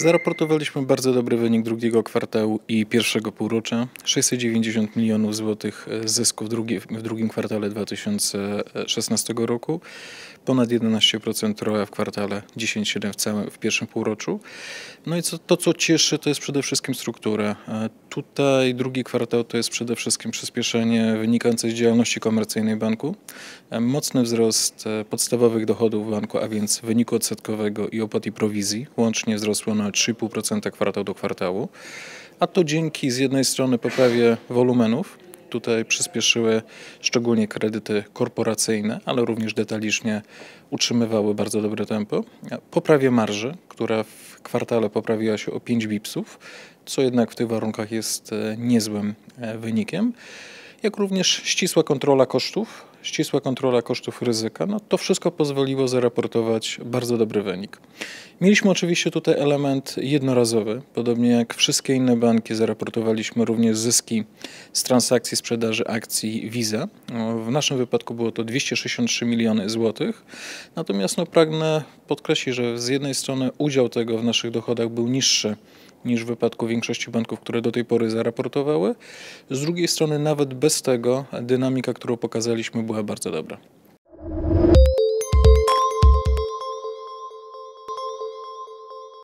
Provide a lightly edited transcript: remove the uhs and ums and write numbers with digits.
Zaraportowaliśmy bardzo dobry wynik drugiego kwartału i pierwszego półrocza. 690 milionów złotych zysku w drugim kwartale 2016 roku. Ponad 11% ROE w kwartale, 10,7% w pierwszym półroczu. No i co cieszy, to jest przede wszystkim struktura. Tutaj drugi kwartał to jest przede wszystkim przyspieszenie wynikające z działalności komercyjnej banku. Mocny wzrost podstawowych dochodów banku, a więc wyniku odsetkowego i opłat i prowizji. Łącznie wzrosło na 3,5% kwartał do kwartału. A to dzięki z jednej strony poprawie wolumenów. Tutaj przyspieszyły szczególnie kredyty korporacyjne, ale również detalicznie utrzymywały bardzo dobre tempo. Poprawie marży, która w kwartale poprawiła się o 5 bipsów, co jednak w tych warunkach jest niezłym wynikiem. Jak również ścisła kontrola kosztów ryzyka, no to wszystko pozwoliło zaraportować bardzo dobry wynik. Mieliśmy oczywiście tutaj element jednorazowy, podobnie jak wszystkie inne banki zaraportowaliśmy również zyski z transakcji sprzedaży akcji Visa. W naszym wypadku było to 263 miliony złotych, natomiast pragnę podkreślić, że z jednej strony udział tego w naszych dochodach był niższy niż w wypadku większości banków, które do tej pory zaraportowały. Z drugiej strony nawet bez tego dynamika, którą pokazaliśmy, była bardzo dobra.